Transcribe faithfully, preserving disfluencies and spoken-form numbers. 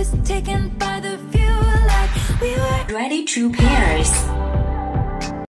taken by the view, like we were ready to Paris.